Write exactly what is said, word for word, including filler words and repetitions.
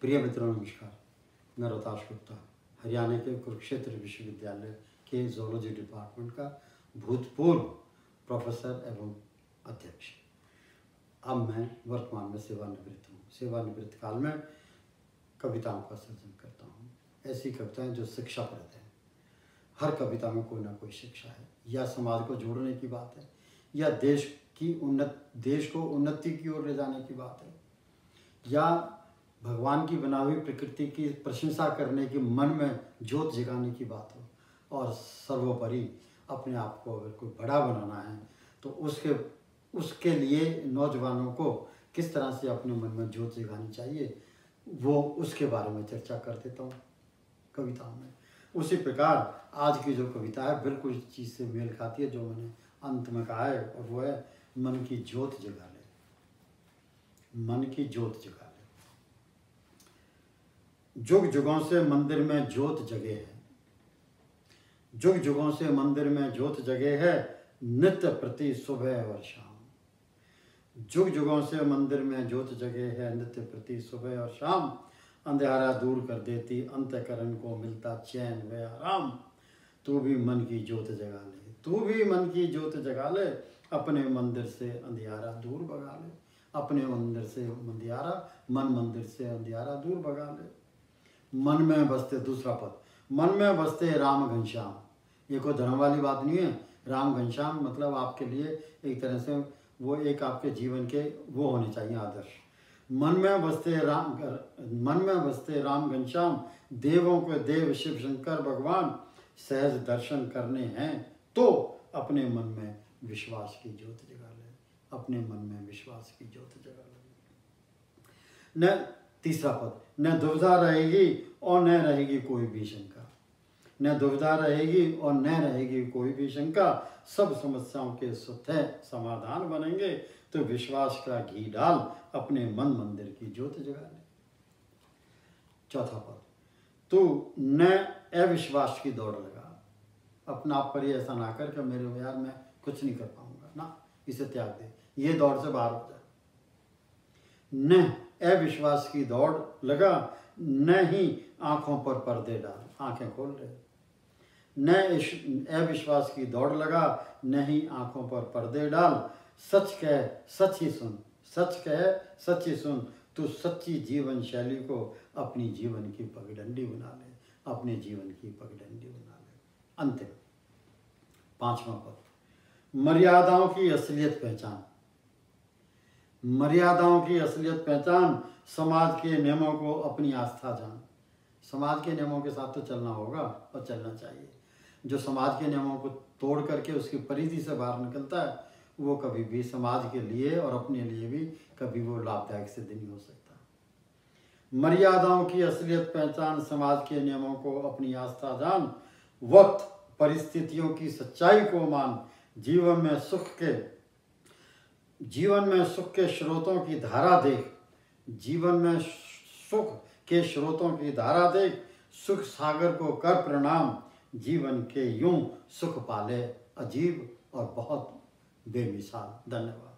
प्रिय मित्रों नमस्कार। मैं रोहताश गुप्ता हरियाणा के कुरुक्षेत्र विश्वविद्यालय के जूलॉजी डिपार्टमेंट का भूतपूर्व प्रोफेसर एवं अध्यक्ष। अब मैं वर्तमान में सेवानिवृत्त हूँ। सेवानिवृत्त काल में कविताओं का सृजन करता हूँ। ऐसी कविताएं जो शिक्षाप्रद हैं। हर कविता में कोई ना कोई शिक्षा है, या समाज को जोड़ने की बात है, या देश की उन्नत देश को उन्नति की ओर ले जाने की बात है, या भगवान की बनाई हुई प्रकृति की प्रशंसा करने की, मन में जोत जगाने की बात हो। और सर्वोपरि अपने आप को अगर कोई बड़ा बनाना है तो उसके उसके लिए नौजवानों को किस तरह से अपने मन में जोत जगानी चाहिए, वो उसके बारे में चर्चा कर देता हूँ कविताओं में। उसी प्रकार आज की जो कविता है बिल्कुल इस चीज़ से मेल खाती है जो मैंने अंत में कहा है, और वो है मन की जोत जगा ले। मन की जोत जगा ले। जुग जुगों से मंदिर में जोत जगे है, जुग जुगों से मंदिर में जोत जगे है, नित्य प्रति सुबह और शाम। जुग जुगों से मंदिर में जोत जगे है, नित्य प्रति सुबह और शाम। अंधेरा दूर कर देती अंतःकरण को मिलता चैन व आराम। तू भी मन की जोत जगा ले, तू भी मन की जोत जगा ले, अपने मंदिर से अंधियारा दूर भगा ले। अपने मंदिर से अंधियारा मन मंदिर से अंधियारा दूर भगा ले। मन में बसते, दूसरा पद, मन में बसते राम घनश्याम। ये कोई धर्म वाली बात नहीं है। राम घनश्याम मतलब आपके लिए एक तरह से वो एक आपके जीवन के वो होने चाहिए आदर्श। मन में बसते राम मन में बसते राम घनश्याम, देवों के देव शिव शंकर भगवान, सहज दर्शन करने हैं तो अपने मन में विश्वास की ज्योत जगा ले। अपने मन में विश्वास की ज्योत जगा ले। न तीसरा पद, न दुविधा रहेगी और न रहेगी कोई भी शंका। न दुविधा रहेगी और न रहेगी कोई भी शंका। सब समस्याओं के स्वतः समाधान बनेंगे तो विश्वास का घी डाल, अपने मन मंदिर की ज्योत जगा ले। चौथा पद, तू न अविश्वास की दौड़ लगा। अपना आप पर ही ऐसा ना कर कि मेरे यार मैं कुछ नहीं कर पाऊंगा ना, इसे त्याग दे, ये दौड़ से बाहर हो जाए। न अविश्वास की दौड़ लगा, न ही आंखों पर पर्दे डाल, आंखें खोल ले। न अविश्वास की दौड़ लगा, न ही आंखों पर पर्दे डाल। सच कह सच ही सुन, सच कह सच ही सुन, तू सच्ची जीवन शैली को अपनी जीवन की पगडंडी बना ले। अपने जीवन की पगडंडी बना ले। अंतिम पांचवा पद, मर्यादाओं की असलियत पहचान। मर्यादाओं की असलियत पहचान, समाज के नियमों को अपनी आस्था जान। समाज के नियमों के साथ तो चलना होगा और चलना चाहिए। जो समाज के नियमों को तोड़ करके उसकी परिधि से बाहर निकलता है वो कभी भी समाज के लिए और अपने लिए भी कभी वो लाभदायक सिद्ध नहीं हो सकता। मर्यादाओं की असलियत पहचान, समाज के नियमों को अपनी आस्था जान। वक्त परिस्थितियों की सच्चाई को मान, जीवन में सुख के जीवन में सुख के स्रोतों की धारा देख। जीवन में सुख के स्रोतों की धारा देख, सुख सागर को कर प्रणाम। जीवन के यूं सुख पाले अजीब और बहुत बेमिसाल। धन्यवाद।